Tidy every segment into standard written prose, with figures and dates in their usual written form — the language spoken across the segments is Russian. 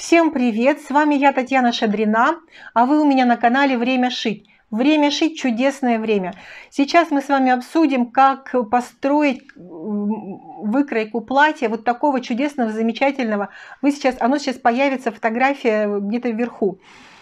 Всем привет! С вами я, Татьяна Шадрина, а вы у меня на канале «Время шить». Время шить – чудесное время. Сейчас мы с вами обсудим, как построить выкройку платья вот такого чудесного, замечательного. Оно сейчас появится, фотография где-то вверху.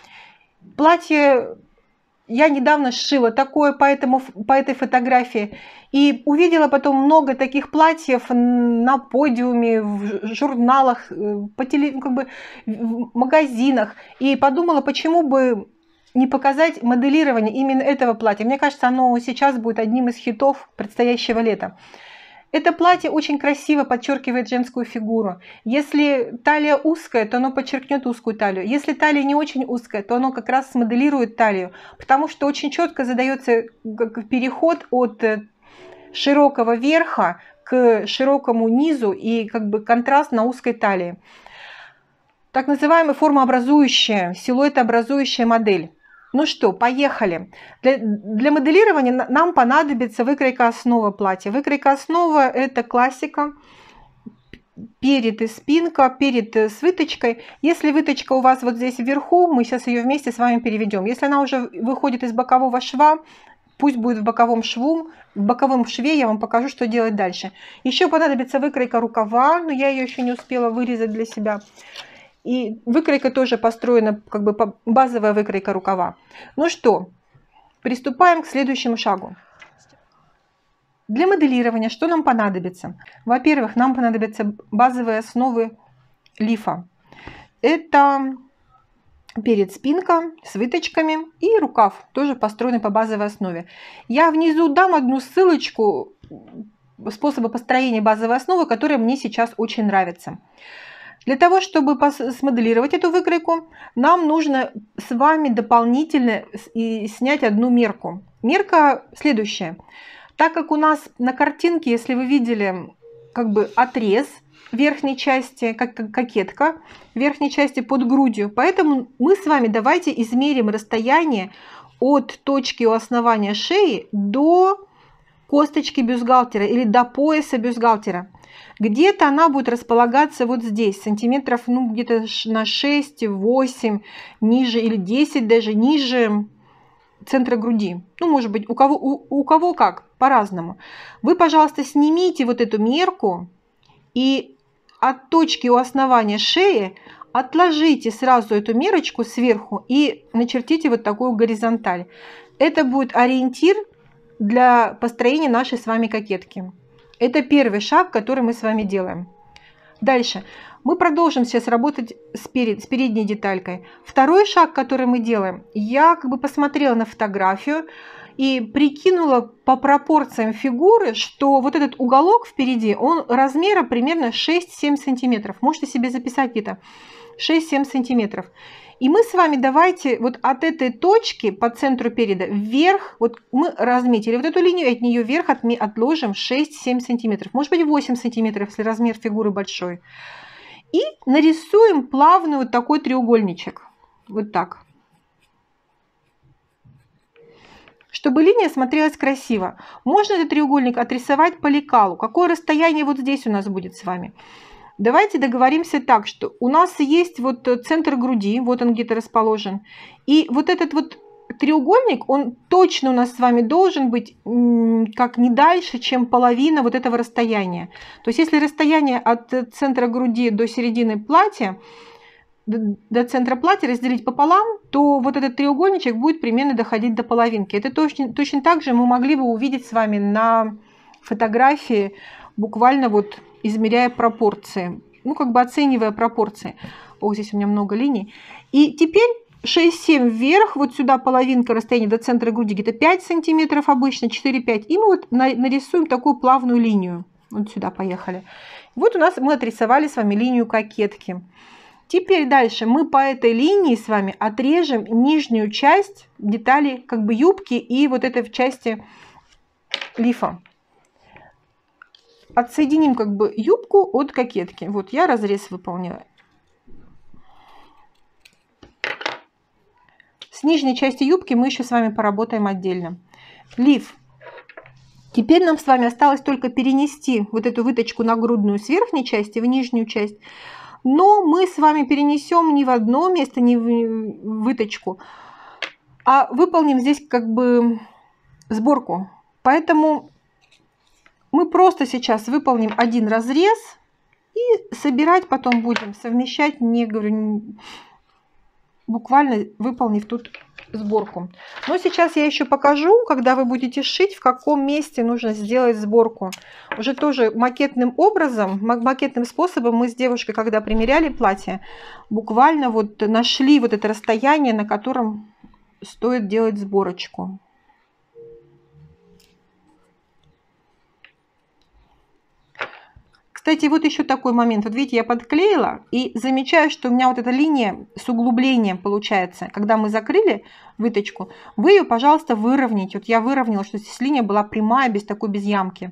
Платье я недавно сшила такое по этой фотографии. И увидела потом много таких платьев на подиуме, в журналах, в магазинах. И подумала, почему бы не показать моделирование именно этого платья. Мне кажется, оно сейчас будет одним из хитов предстоящего лета. Это платье очень красиво подчеркивает женскую фигуру. Если талия узкая, то оно подчеркнет узкую талию. Если талия не очень узкая, то оно как раз смоделирует талию, потому что очень четко задается переход от широкого верха к широкому низу и контраст на узкой талии. Так называемая формообразующая, силуэтообразующая модель. Ну что, поехали. Для моделирования нам понадобится выкройка основы платья. Выкройка основы – это классика. Перед и спинка, перед с выточкой. Если выточка у вас вот здесь вверху, мы сейчас ее вместе с вами переведем. Если она уже выходит из бокового шва, пусть будет в боковом шве я вам покажу, что делать дальше. Еще понадобится выкройка рукава, но я ее еще не успела вырезать для себя. И выкройка тоже построена, базовая выкройка рукава. Ну что, приступаем к следующему шагу. Для моделирования что нам понадобится? Во-первых, нам понадобятся базовые основы лифа. Это перед, спинка с выточками и рукав, тоже построенный по базовой основе. Я внизу дам одну ссылочку способа построения базовой основы, которая мне сейчас очень нравится. Для того, чтобы смоделировать эту выкройку, нам нужно с вами дополнительно снять одну мерку. Мерка следующая. Так как у нас на картинке, если вы видели, отрез верхней части, как кокетка, верхней части под грудью, поэтому мы с вами давайте измерим расстояние от точки у основания шеи до косточки бюстгальтера или до пояса бюстгальтера. Где-то она будет располагаться вот здесь, сантиметров, где-то на 6-8, ниже или 10 даже, ниже центра груди. Может быть, у кого как, по-разному. Вы, пожалуйста, снимите вот эту мерку и от точки у основания шеи отложите сразу эту мерочку сверху и начертите вот такую горизонталь. Это будет ориентир для построения нашей с вами кокетки. Это первый шаг, который мы с вами делаем. Дальше. Мы продолжим сейчас работать с передней деталькой. Второй шаг, который мы делаем, я посмотрела на фотографию и прикинула по пропорциям фигуры, что вот этот уголок впереди, он размера примерно 6-7 сантиметров. Можете себе записать где-то 6-7 сантиметров. И мы с вами давайте вот от этой точки по центру переда вверх, вот мы разметили вот эту линию, от нее вверх отложим 6-7 сантиметров, может быть 8 сантиметров, если размер фигуры большой. И нарисуем плавный вот такой треугольничек, вот так, чтобы линия смотрелась красиво. Можно этот треугольник отрисовать по лекалу. Какое расстояние вот здесь у нас будет с вами? Давайте договоримся так, что у нас есть вот центр груди, вот он где-то расположен. И вот этот вот треугольник, он точно у нас с вами должен быть как не дальше, чем половина вот этого расстояния. То есть если расстояние от центра груди до середины платья, до центра платья разделить пополам, то вот этот треугольничек будет примерно доходить до половинки. Это точно так же мы могли бы увидеть с вами на фотографии, буквально вот измеряя пропорции, оценивая пропорции. О, здесь у меня много линий. И теперь 6-7 вверх, вот сюда половинка расстояния до центра груди, где-то 5 сантиметров обычно, 4-5. И мы вот нарисуем такую плавную линию. Вот сюда поехали. Вот у нас мы отрисовали с вами линию кокетки. Теперь дальше мы по этой линии с вами отрежем нижнюю часть детали юбки и вот этой части лифа. Отсоединим юбку от кокетки. Вот я разрез выполняю. С нижней части юбки мы еще с вами поработаем отдельно. Лиф. Теперь нам с вами осталось только перенести вот эту выточку нагрудную с верхней части в нижнюю часть. Но мы с вами перенесем не в одно место, не в выточку, а выполним здесь как бы сборку. Поэтому мы просто сейчас выполним один разрез и собирать потом будем, совмещать, не говорю, буквально выполнив тут сборку. Но сейчас я еще покажу, когда вы будете шить, в каком месте нужно сделать сборку. Уже тоже макетным образом, макетным способом мы с девушкой, когда примеряли платье, буквально вот нашли вот это расстояние, на котором стоит делать сборочку. Кстати, вот еще такой момент. Вот видите, я подклеила и замечаю, что у меня вот эта линия с углублением получается. Когда мы закрыли выточку, вы ее, пожалуйста, выровняйте. Вот я выровняла, что здесь линия была прямая, без ямки.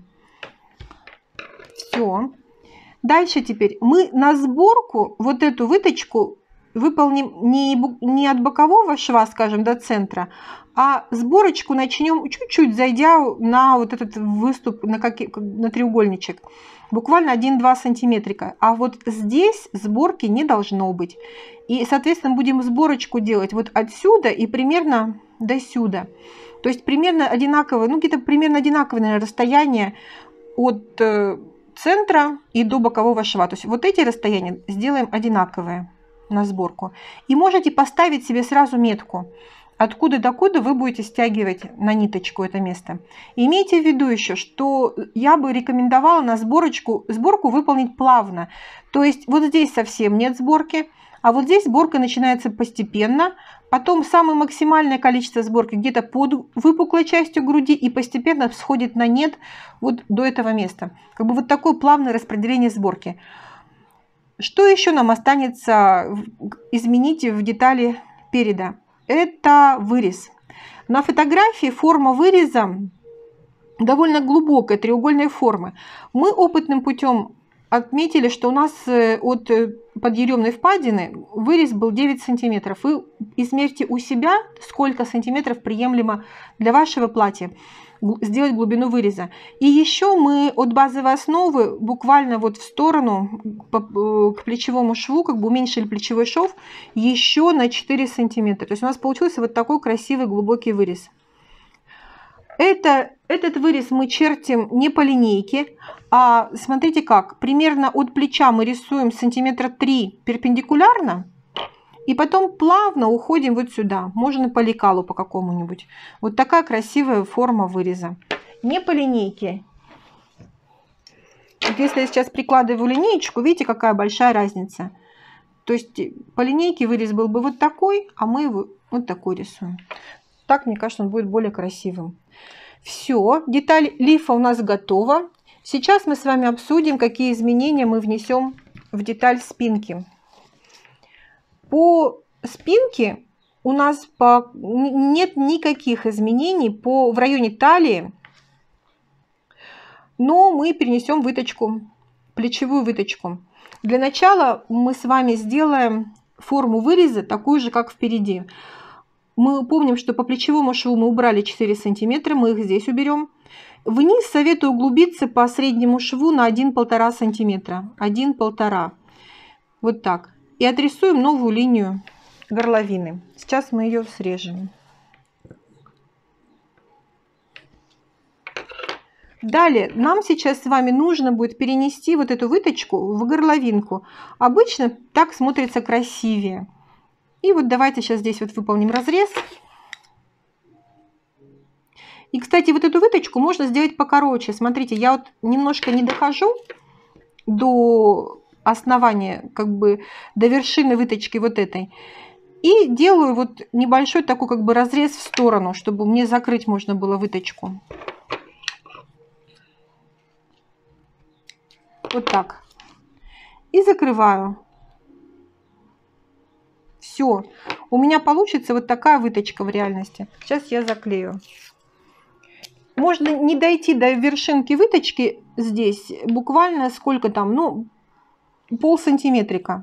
Все. Дальше теперь мы на сборку вот эту выточку выполним не от бокового шва, скажем, до центра, а сборочку начнем чуть-чуть, зайдя на вот этот выступ, на треугольничек. Буквально 1-2 сантиметрика. А вот здесь сборки не должно быть. И, соответственно, будем сборочку делать вот отсюда и примерно до сюда. То есть примерно одинаковое, ну где-то примерно одинаковое, наверное, расстояние от центра и до бокового шва. То есть вот эти расстояния сделаем одинаковые на сборку. И можете поставить себе сразу метку, откуда до куда вы будете стягивать на ниточку это место. И имейте в виду еще, что я бы рекомендовала на сборку выполнить плавно. То есть вот здесь совсем нет сборки, а вот здесь сборка начинается постепенно. Потом самое максимальное количество сборки где-то под выпуклой частью груди и постепенно сходит на нет вот до этого места. Как бы вот такое плавное распределение сборки. Что еще нам останется изменить в детали переда? Это вырез. На фотографии форма выреза довольно глубокая, треугольной формы. Мы опытным путем отметили, что у нас от подъеремной впадины вырез был 9 сантиметров. Вы измерьте у себя, сколько сантиметров приемлемо для вашего платья сделать глубину выреза. И еще мы от базовой основы буквально вот в сторону к плечевому шву, как бы уменьшили плечевой шов еще на 4 сантиметра. То есть у нас получился вот такой красивый глубокий вырез. Этот вырез мы чертим не по линейке, а смотрите как. Примерно от плеча мы рисуем сантиметра 3 перпендикулярно. И потом плавно уходим вот сюда. Можно по лекалу по какому-нибудь. Вот такая красивая форма выреза. Не по линейке. Вот если я сейчас прикладываю линеечку, видите, какая большая разница. То есть по линейке вырез был бы вот такой, а мы его вот такой рисуем. Так, мне кажется, он будет более красивым. Все, деталь лифа у нас готова. Сейчас мы с вами обсудим, какие изменения мы внесем в деталь спинки. По спинке у нас нет никаких изменений в районе талии, но мы перенесем выточку, плечевую выточку. Для начала мы с вами сделаем форму выреза такую же, как впереди. Мы помним, что по плечевому шву мы убрали 4 сантиметра, мы их здесь уберем. Вниз советую углубиться по среднему шву на 1,5 сантиметра. 1,5. Вот так. И отрисуем новую линию горловины. Сейчас мы ее срежем. Далее нам сейчас с вами нужно будет перенести вот эту выточку в горловинку. Обычно так смотрится красивее. И вот давайте сейчас здесь вот выполним разрез. И, кстати, вот эту выточку можно сделать покороче. Смотрите, я вот немножко не дохожу до основания, как бы до вершины выточки вот этой. И делаю вот небольшой такой как бы разрез в сторону, чтобы мне закрыть можно было выточку. Вот так. И закрываю. Все. У меня получится вот такая выточка в реальности. Сейчас я заклею. Можно не дойти до вершинки выточки здесь. Буквально сколько там, ну, полсантиметрика.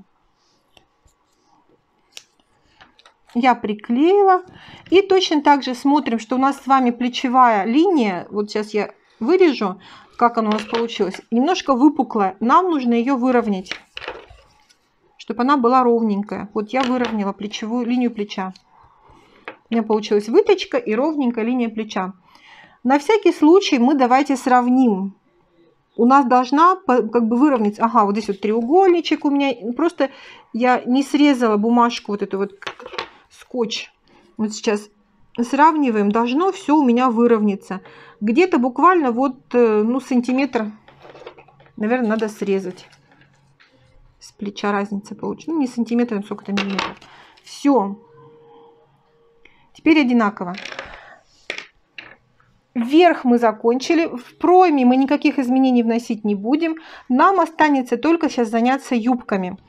Я приклеила. И точно так же смотрим, что у нас с вами плечевая линия. Вот сейчас я вырежу, как она у нас получилась. Немножко выпуклая. Нам нужно ее выровнять. чтобы она была ровненькая. Вот я выровняла плечевую линию плеча. У меня получилась выточка и ровненькая линия плеча. На всякий случай мы давайте сравним. У нас должна как бы выровняться. Ага, вот здесь вот треугольничек у меня. Просто я не срезала бумажку, вот эту вот скотч. Вот сейчас сравниваем. Должно все у меня выровняться. Где-то буквально вот, ну, сантиметр, наверное, надо срезать. С плеча разница получится. Ну, не сантиметр, а сколько-то миллиметров. Все. Теперь одинаково. Вверх мы закончили. В пройме мы никаких изменений вносить не будем. Нам останется только сейчас заняться юбками.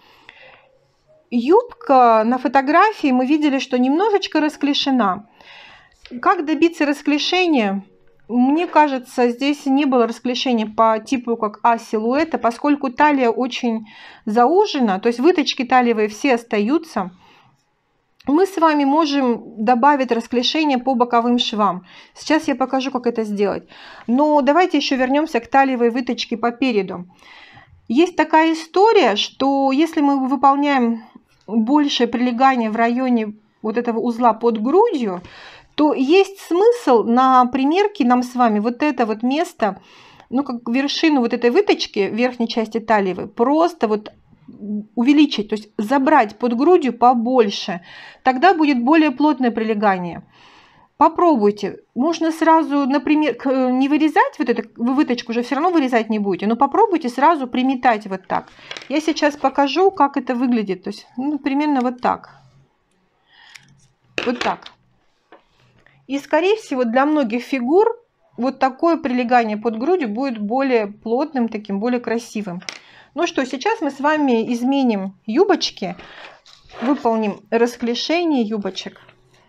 Юбка на фотографии мы видели, что немножечко расклешена. Как добиться расклешения? Мне кажется, здесь не было расклешения по типу как А-силуэта, поскольку талия очень заужена, то есть выточки талиевые все остаются. Мы с вами можем добавить расклешение по боковым швам. Сейчас я покажу, как это сделать. Но давайте еще вернемся к талиевой выточке по переду. Есть такая история, что если мы выполняем большее прилегание в районе вот этого узла под грудью, то есть смысл на примерке нам с вами вот это вот место, ну как вершину вот этой выточки верхней части талии, просто вот увеличить, то есть забрать под грудью побольше, тогда будет более плотное прилегание. Попробуйте. Можно сразу, например, не вырезать вот эту выточку, уже все равно вырезать не будете, но попробуйте сразу приметать вот так. Я сейчас покажу, как это выглядит. То есть, ну, примерно вот так. Вот так. И, скорее всего, для многих фигур вот такое прилегание под грудью будет более плотным, таким более красивым. Ну что, сейчас мы с вами изменим юбочки, выполним расклешение юбочек.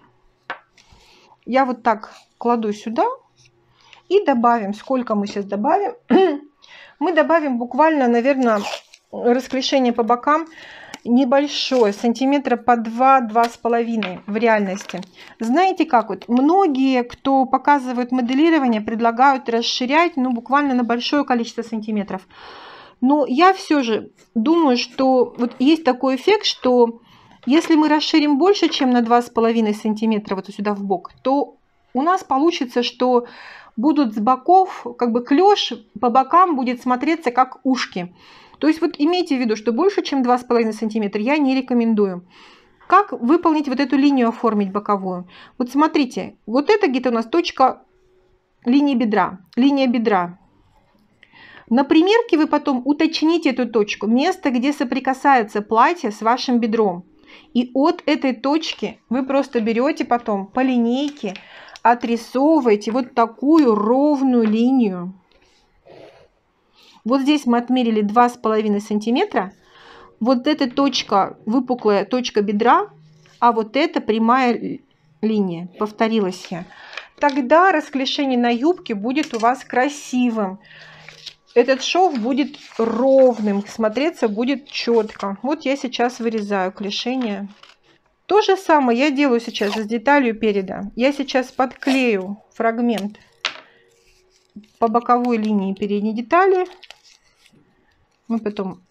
Я вот так кладу сюда и добавим. Сколько мы сейчас добавим? Мы добавим буквально, наверное, расклешение по бокам небольшое, сантиметра по 2-2,5 в реальности. Знаете как, вот многие, кто показывают моделирование, предлагают расширять, ну, буквально на большое количество сантиметров. Но я все же думаю, что вот есть такой эффект, что если мы расширим больше, чем на 2,5 сантиметра вот сюда в бок, то у нас получится, что будут с боков, как бы клеш по бокам будет смотреться как ушки. То есть вот имейте в виду, что больше, чем 2,5 сантиметра я не рекомендую. Как выполнить вот эту линию, оформить боковую? Вот смотрите, вот это где-то у нас точка линии бедра, линия бедра. На примерке вы потом уточните эту точку, место, где соприкасается платье с вашим бедром. И от этой точки вы просто берете потом по линейке, отрисовываете вот такую ровную линию. Вот здесь мы отмерили 2,5 сантиметра. Вот эта точка, выпуклая точка бедра, а вот это прямая линия. Повторилась я. Тогда расклешение на юбке будет у вас красивым. Этот шов будет ровным, смотреться будет четко. Вот я сейчас вырезаю клешение. То же самое я делаю сейчас с деталью переда. Я сейчас подклею фрагмент по боковой линии передней детали. Мы потом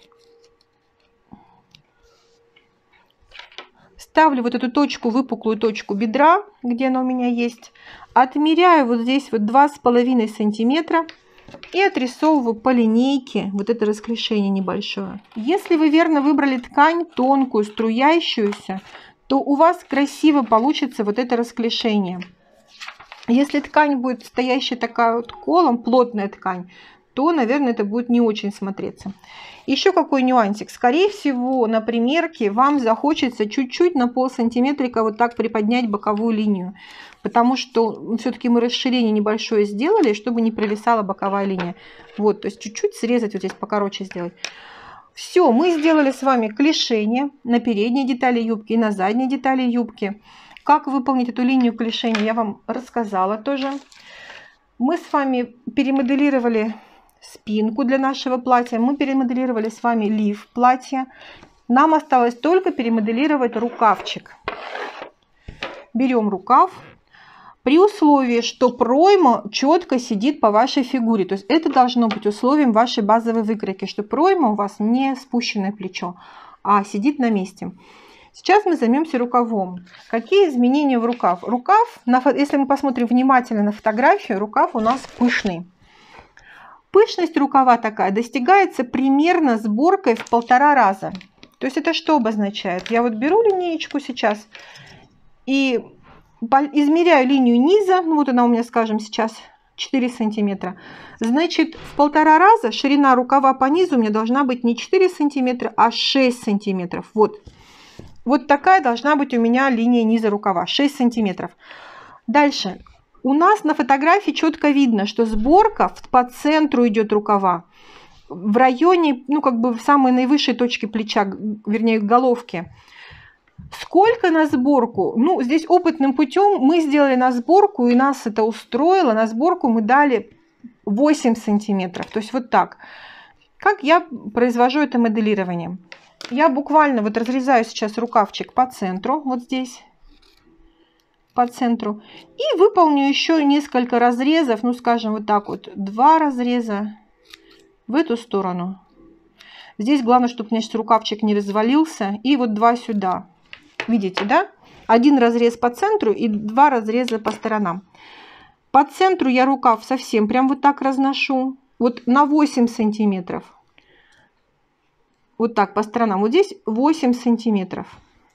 ставлю вот эту точку, выпуклую точку бедра, где она у меня есть. Отмеряю вот здесь вот 2,5 сантиметра. И отрисовываю по линейке вот это расклешение небольшое. Если вы верно выбрали ткань тонкую, струящуюся, то у вас красиво получится вот это расклешение. Если ткань будет стоящая такая вот колом, плотная ткань, то, наверное, это будет не очень смотреться. Еще какой нюансик. Скорее всего, на примерке вам захочется чуть-чуть на полсантиметрика вот так приподнять боковую линию. Потому что все-таки мы расширение небольшое сделали, чтобы не провисала боковая линия. Вот, то есть чуть-чуть срезать, вот здесь покороче сделать. Все, мы сделали с вами клешение на передней детали юбки и на задней детали юбки. Как выполнить эту линию клешения, я вам рассказала тоже. Мы с вами перемоделировали спинку для нашего платья. Мы перемоделировали с вами лиф платья. Нам осталось только перемоделировать рукавчик. Берем рукав. При условии, что пройма четко сидит по вашей фигуре. То есть это должно быть условием вашей базовой выкройки, что пройма у вас не спущенное плечо. а сидит на месте. Сейчас мы займемся рукавом. Какие изменения в рукав? Рукав, если мы посмотрим внимательно на фотографию, рукав у нас пышный. Пышность рукава такая достигается примерно сборкой в 1,5 раза. То есть это что обозначает? Я вот беру линеечку сейчас и измеряю линию низа. Ну, вот она у меня, скажем, сейчас 4 сантиметра. Значит, в 1,5 раза ширина рукава по низу у меня должна быть не 4 сантиметра, а 6 сантиметров. Вот такая должна быть у меня линия низа рукава, 6 сантиметров. Дальше. У нас на фотографии четко видно, что сборка по центру идет рукава. В районе, ну как бы в самой наивысшей точке плеча, вернее головки. Сколько на сборку? Ну, здесь опытным путем мы сделали на сборку, и нас это устроило. На сборку мы дали 8 сантиметров. То есть вот так. Как я произвожу это моделирование? Я буквально вот разрезаю сейчас рукавчик по центру, вот здесь, по центру. И выполню еще несколько разрезов, ну скажем вот так вот, 2 разреза в эту сторону. Здесь главное, чтобы у меня сейчас рукавчик не развалился. И вот 2 сюда. Видите, да? 1 разрез по центру и 2 разреза по сторонам. По центру я рукав совсем прям вот так разношу. Вот на 8 сантиметров. Вот так по сторонам. Вот здесь 8 сантиметров.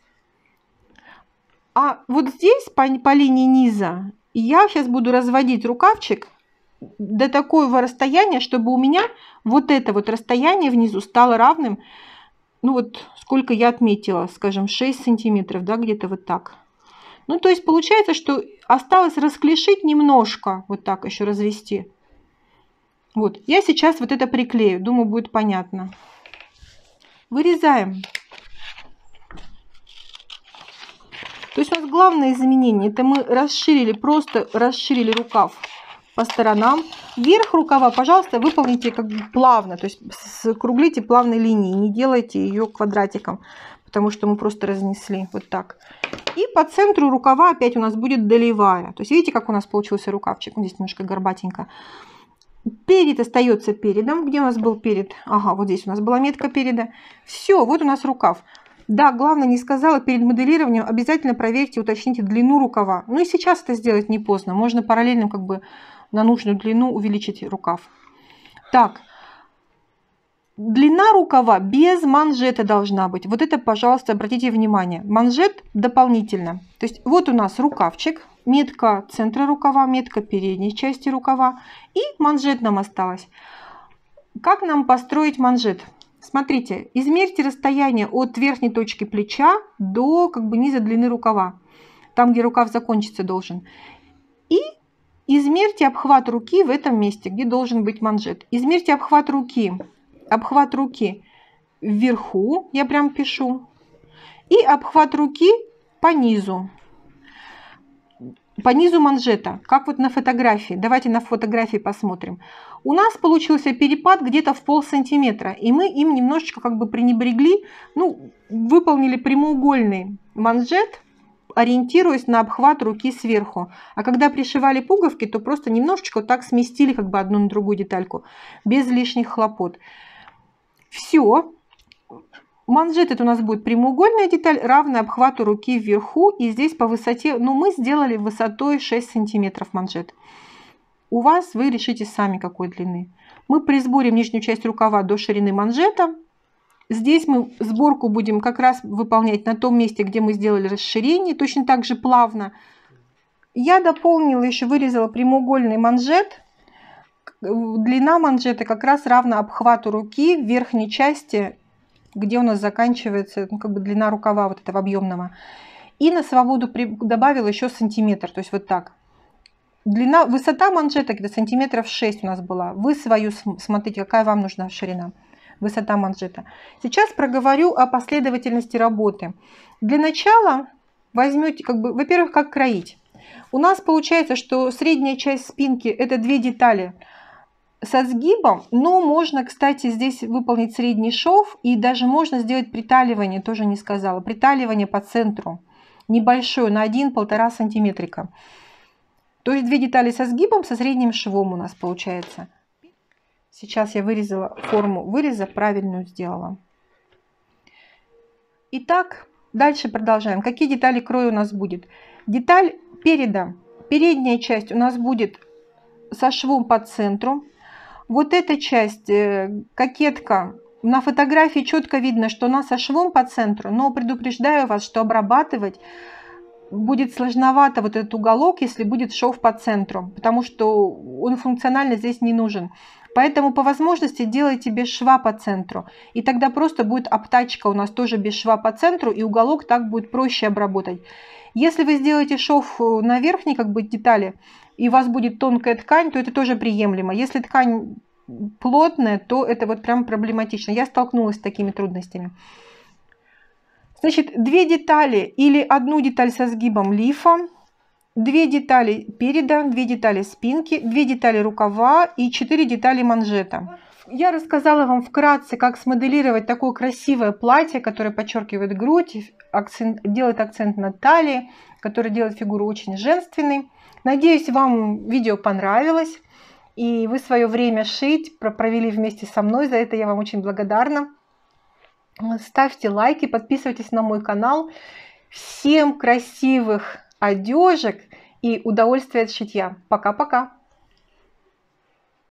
А вот здесь по линии низа я сейчас буду разводить рукавчик до такого расстояния, чтобы у меня вот это вот расстояние внизу стало равным, ну вот сколько я отметила, скажем, 6 сантиметров, да, где-то вот так. Ну, то есть получается, что осталось расклешить немножко, вот так еще развести. Вот, я сейчас вот это приклею, думаю, будет понятно. Вырезаем. То есть у нас главное изменение, это мы расширили, просто расширили рукав по сторонам. Верх рукава, пожалуйста, выполните как бы плавно, то есть скруглите плавной линией, не делайте ее квадратиком, потому что мы просто разнесли вот так. И по центру рукава опять у нас будет долевая. То есть видите, как у нас получился рукавчик, здесь немножко горбатенько. Перед остается передом. Где у нас был перед? Ага, вот здесь у нас была метка переда. Все, вот у нас рукав. Да, главное, не сказала, перед моделированием обязательно проверьте, уточните длину рукава. Ну и сейчас это сделать не поздно. Можно параллельно как бы на нужную длину увеличить рукав. Так, длина рукава без манжета должна быть. Вот это, пожалуйста, обратите внимание. Манжет дополнительно. То есть вот у нас рукавчик. Метка центра рукава, метка передней части рукава. И манжет нам осталось. Как нам построить манжет? Смотрите, измерьте расстояние от верхней точки плеча до как бы низа длины рукава. Там, где рукав закончиться должен. И измерьте обхват руки в этом месте, где должен быть манжет. Измерьте обхват руки. Обхват руки вверху, я прям пишу. И обхват руки по низу. По низу манжета, как вот на фотографии. Давайте на фотографии посмотрим. У нас получился перепад где-то в полсантиметра, и мы им немножечко как бы пренебрегли, ну, выполнили прямоугольный манжет, ориентируясь на обхват руки сверху. А когда пришивали пуговки, то просто немножечко вот так сместили как бы одну на другую детальку, без лишних хлопот. Все. Манжет это у нас будет прямоугольная деталь, равная обхвату руки вверху. И здесь по высоте, ну мы сделали высотой 6 сантиметров манжет. У вас вы решите сами, какой длины. Мы присборим нижнюю часть рукава до ширины манжета. Здесь мы сборку будем как раз выполнять на том месте, где мы сделали расширение. Точно так же плавно. Я дополнила, еще вырезала прямоугольный манжет. Длина манжета как раз равна обхвату руки в верхней части, где у нас заканчивается, ну, как бы длина рукава вот этого объемного. И на свободу добавила еще сантиметр, то есть вот так. Высота манжета где-то сантиметров 6 у нас была. Вы свою смотрите, какая вам нужна ширина, высота манжета. Сейчас проговорю о последовательности работы. Для начала возьмете, как бы, во-первых, как кроить. У нас получается, что средняя часть спинки это 2 детали со сгибом, но можно, кстати, здесь выполнить средний шов, и даже можно сделать приталивание, тоже не сказала, приталивание по центру, небольшое, на 1-1,5 сантиметрика. То есть 2 детали со сгибом, со средним швом у нас получается. Сейчас я вырезала форму выреза, правильную сделала. Итак, дальше продолжаем. Какие детали кроя у нас будет? Деталь переда. Передняя часть у нас будет со швом по центру. Вот эта часть, кокетка, на фотографии четко видно, что она со швом по центру, но предупреждаю вас, что обрабатывать будет сложновато вот этот уголок, если будет шов по центру, потому что он функционально здесь не нужен. Поэтому по возможности делайте без шва по центру. И тогда просто будет обтачка у нас тоже без шва по центру, и уголок так будет проще обработать. Если вы сделаете шов на верхней как бы детали, и у вас будет тонкая ткань, то это тоже приемлемо. Если ткань плотная, то это вот прям проблематично. Я столкнулась с такими трудностями. Значит, 2 детали или 1 деталь со сгибом лифа, 2 детали переда, 2 детали спинки, 2 детали рукава и 4 детали манжета. Я рассказала вам вкратце, как смоделировать такое красивое платье, которое подчеркивает грудь, делает акцент на талии, которое делает фигуру очень женственной. Надеюсь, вам видео понравилось, и вы свое время шить провели вместе со мной. За это я вам очень благодарна. Ставьте лайки, подписывайтесь на мой канал. Всем красивых одежек и удовольствия от шитья. Пока-пока!